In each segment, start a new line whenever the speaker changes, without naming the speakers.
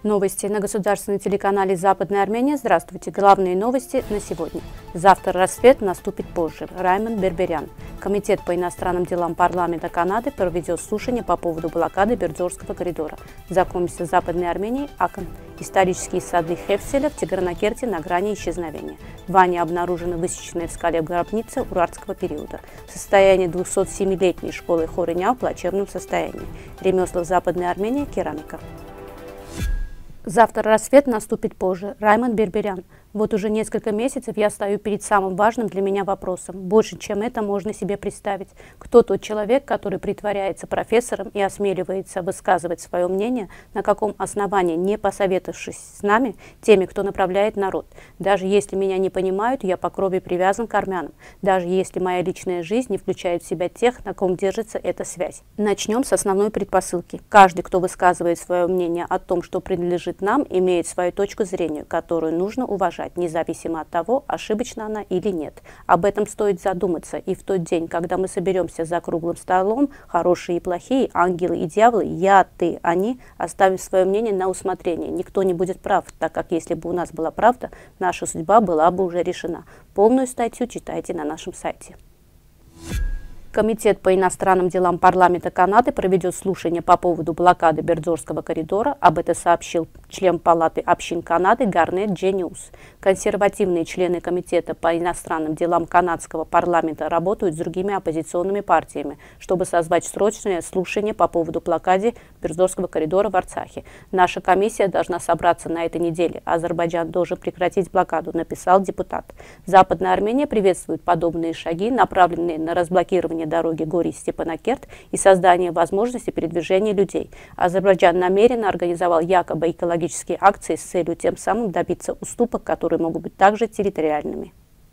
Новости на государственном телеканале «Западная Армения». Здравствуйте. Главные новости на сегодня. Завтра рассвет наступит позже. Раймонд Берберян. Комитет по иностранным делам парламента Канады проведет слушание по поводу блокады Бердзорского коридора. Знакомимся с Западной Арменией. Акан. Исторические сады Хефселя в Тигранакерте на грани исчезновения. В Ване обнаружена высеченная в скале гробница урартского периода. Состояние 207-летней школы Хорыня в плачевном состоянии. Ремесла в Западной Армении. Керамика. Завтра рассвет наступит позже. Раймонд Берберян. Вот уже несколько месяцев я стою перед самым важным для меня вопросом. Больше, чем это можно себе представить. Кто тот человек, который притворяется профессором и осмеливается высказывать свое мнение, на каком основании, не посоветовавшись с нами, теми, кто направляет народ? Даже если меня не понимают, я по крови привязан к армянам. Даже если моя личная жизнь не включает в себя тех, на ком держится эта связь. Начнем с основной предпосылки. Каждый, кто высказывает свое мнение о том, что принадлежит нам, имеет свою точку зрения, которую нужно уважать, независимо от того, ошибочна она или нет. Об этом стоит задуматься, и в тот день, когда мы соберемся за круглым столом, хорошие и плохие, ангелы и дьяволы, я, ты, они, оставим свое мнение на усмотрение. Никто не будет прав, так как если бы у нас была правда, наша судьба была бы уже решена. Полную статью читайте на нашем сайте. Комитет по иностранным делам парламента Канады проведет слушание по поводу блокады Бердзорского коридора. Об этом сообщил член Палаты общин Канады Гарнет Дженниус. Консервативные члены Комитета по иностранным делам канадского парламента работают с другими оппозиционными партиями, чтобы созвать срочное слушание по поводу блокады Бердзорского коридора в Арцахе. Наша комиссия должна собраться на этой неделе. Азербайджан должен прекратить блокаду, написал депутат. Западная Армения приветствует подобные шаги, направленные на разблокирование дороги Гори-Степанакерт и создание возможности передвижения людей. Азербайджан намеренно организовал якобы экологические акции с целью тем самым добиться уступок, которые могут быть также территориальными.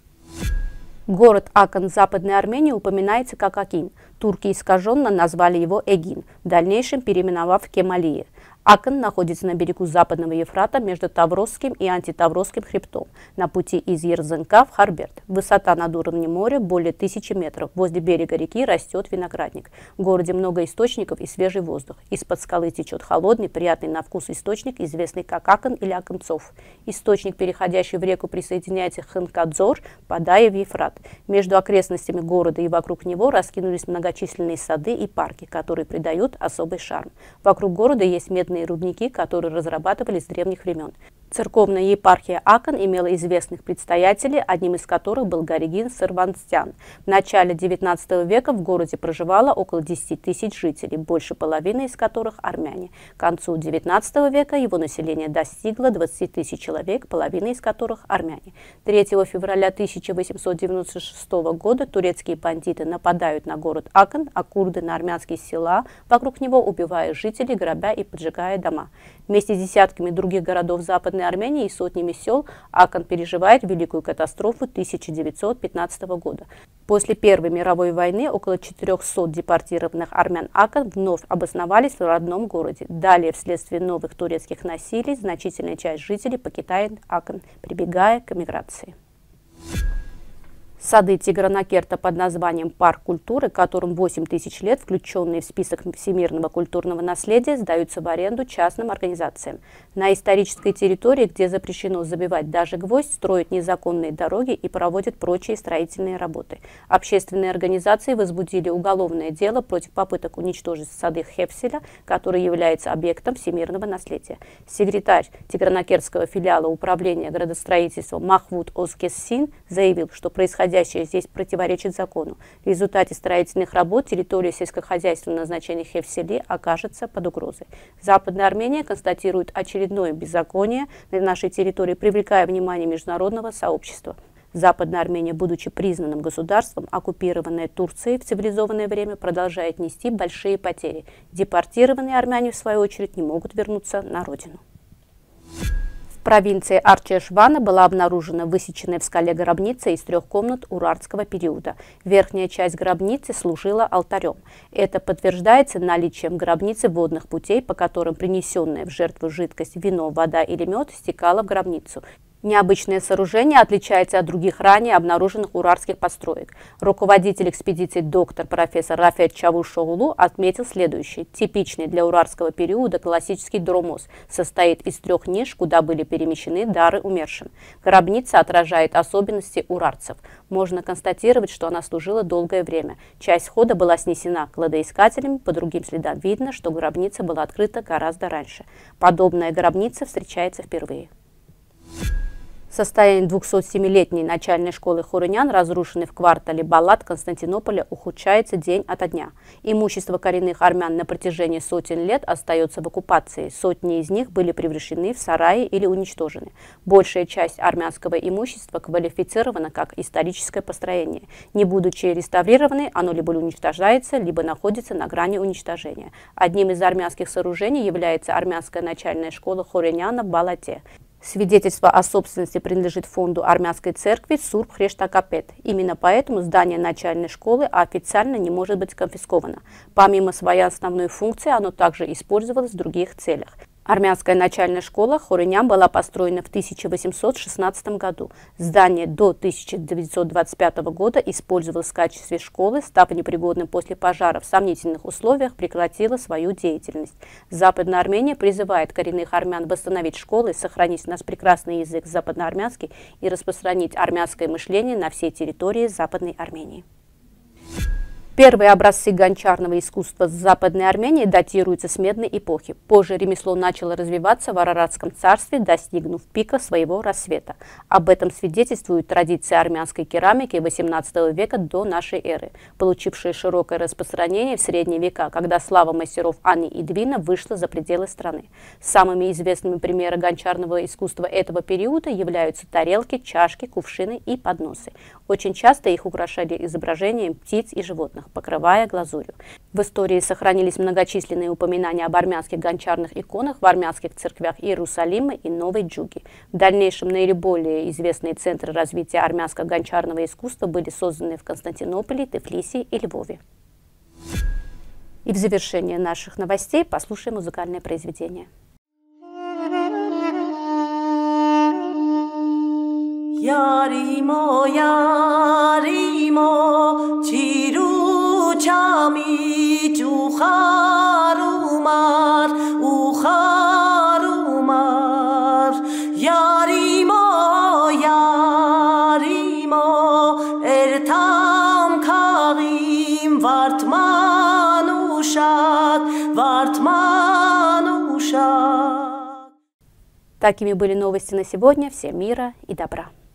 Город Акан Западной Армении упоминается как Акин. Турки искаженно назвали его Эгин, в дальнейшем переименовав Кемалия. Акан находится на берегу западного Ефрата между Тавросским и Антитавросским хребтом, на пути из Ерзанка в Харберт. Высота над уровнем моря более 1000 метров. Возле берега реки растет виноградник. В городе много источников и свежий воздух. Из-под скалы течет холодный, приятный на вкус источник, известный как Акан или Аканцов. Источник, переходящий в реку, присоединяется к Ханкадзор, впадая в Ефрат. Между окрестностями города и вокруг него раскинулись многочисленные сады и парки, которые придают особый шарм. Вокруг города есть медные рудники, которые разрабатывались с древних времен. Церковная епархия Акан имела известных предстоятелей, одним из которых был Горигин Сырванстян. В начале XIX века в городе проживало около 10 тысяч жителей, больше половины из которых армяне. К концу XIX века его население достигло 20 тысяч человек, половина из которых армяне. 3 февраля 1896 года турецкие бандиты нападают на город Акан, а курды на армянские села вокруг него, убивая жителей, грабя и поджигая дома. Вместе с десятками других городов Западной Армении и сотнями сел Акан переживает великую катастрофу 1915 года. После Первой мировой войны около 400 депортированных армян Акан вновь обосновались в родном городе. Далее, вследствие новых турецких насилий, значительная часть жителей покидает Акан, прибегая к эмиграции. Сады Тигранакерта под названием «Парк культуры», которым 8 тысяч лет, включенные в список всемирного культурного наследия, сдаются в аренду частным организациям. На исторической территории, где запрещено забивать даже гвоздь, строят незаконные дороги и проводят прочие строительные работы. Общественные организации возбудили уголовное дело против попыток уничтожить сады Хефселя, который является объектом всемирного наследия. Секретарь Тигранакертского филиала управления градостроительства Махвуд Озкессин заявил, что происходящее здесь противоречит закону. В результате строительных работ территория сельскохозяйственного назначения Хефсели окажется под угрозой. Западная Армения констатирует очередное беззаконие на нашей территории, привлекая внимание международного сообщества. Западная Армения, будучи признанным государством, оккупированное Турцией в цивилизованное время, продолжает нести большие потери. Депортированные армяне, в свою очередь, не могут вернуться на родину. В провинции Арчешвана была обнаружена высеченная в скале гробница из 3 комнат урартского периода. Верхняя часть гробницы служила алтарем. Это подтверждается наличием в гробнице водных путей, по которым принесенная в жертву жидкость, вино, вода или мед стекала в гробницу. Необычное сооружение отличается от других ранее обнаруженных уральских построек. Руководитель экспедиции профессор Рафет Чавушоглу отметил следующее. Типичный для уральского периода классический дромоз состоит из 3 ниш, куда были перемещены дары умершим. Гробница отражает особенности уральцев. Можно констатировать, что она служила долгое время. Часть входа была снесена кладоискателями, по другим следам видно, что гробница была открыта гораздо раньше. Подобная гробница встречается впервые. Состояние 207-летней начальной школы Хурынян, разрушенной в квартале Балат Константинополя, ухудшается день ото дня. Имущество коренных армян на протяжении сотен лет остается в оккупации. Сотни из них были превращены в сараи или уничтожены. Большая часть армянского имущества квалифицирована как историческое построение. Не будучи реставрированы, оно либо уничтожается, либо находится на грани уничтожения. Одним из армянских сооружений является армянская начальная школа Хурыняна в Балате. Свидетельство о собственности принадлежит фонду армянской церкви Сурб Хрештакапет. Именно поэтому здание начальной школы официально не может быть конфисковано. Помимо своей основной функции, оно также использовалось в других целях. Армянская начальная школа Хурынян была построена в 1816 году. Здание до 1925 года использовалось в качестве школы, став непригодным после пожара в сомнительных условиях, прекратило свою деятельность. Западная Армения призывает коренных армян восстановить школы, сохранить наш прекрасный язык западноармянский и распространить армянское мышление на всей территории Западной Армении. Первые образцы гончарного искусства Западной Армении датируются с медной эпохи. Позже ремесло начало развиваться в Араратском царстве, достигнув пика своего рассвета. Об этом свидетельствует традиция армянской керамики XVIII века до нашей эры, получившая широкое распространение в средние века, когда слава мастеров Ани и Двина вышла за пределы страны. Самыми известными примерами гончарного искусства этого периода являются тарелки, чашки, кувшины и подносы. Очень часто их украшали изображением птиц и животных, покрывая глазурью. В истории сохранились многочисленные упоминания об армянских гончарных иконах в армянских церквях Иерусалима и Новой Джуги. В дальнейшем наиболее известные центры развития армянского гончарного искусства были созданы в Константинополе, Тбилиси и Львове. И в завершение наших новостей послушаем музыкальное произведение.
Yarimo, yarimo, chiru chami ucharumar, ucharumar. Yarimo, yarimo, ertam kagim vartmanushat, vartmanushat.
Такими были новости на сегодня. Всем мира и добра.